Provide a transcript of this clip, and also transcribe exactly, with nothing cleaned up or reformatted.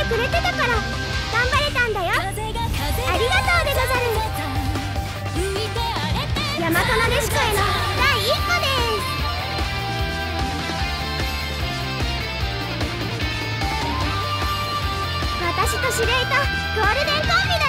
くれてたから頑張れたんだよ。ありがとうでござる。大和なでしこへの第一歩です。私と司令塔ゴールデンコンビだ。